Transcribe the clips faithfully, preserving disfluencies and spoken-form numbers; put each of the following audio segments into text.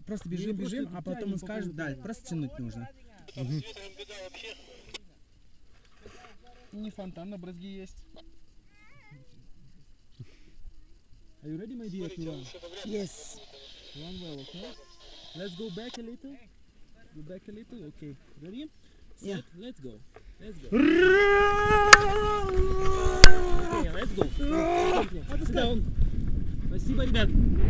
просто бежим, бежим, а потом он скажет, да, просто тянуть нужно. Угу. Не фонтан на брызге есть. Are you ready, my dear, to run? Yes. Run well, okay? Let's go back a little. Go back a little, okay. Ready? Set, Yeah. Let's go. Let's go. Okay, let's go. Sit down. Спасибо, ребят.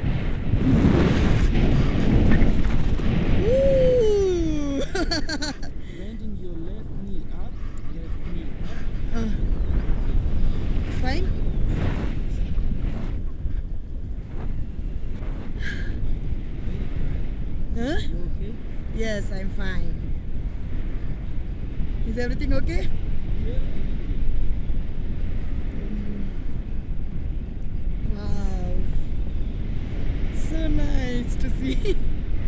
Bending your left knee up, left knee up. Uh, fine. Huh? You okay? Yes, I'm fine. Is everything okay? Yeah. Wow. So nice to see.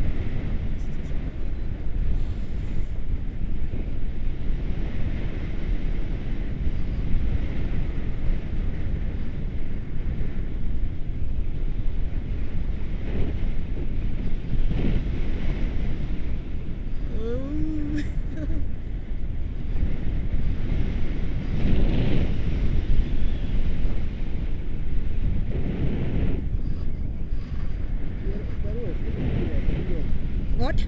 What?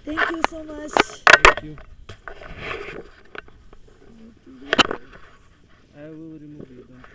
Thank you so much. Thank you. I will remove you. Don't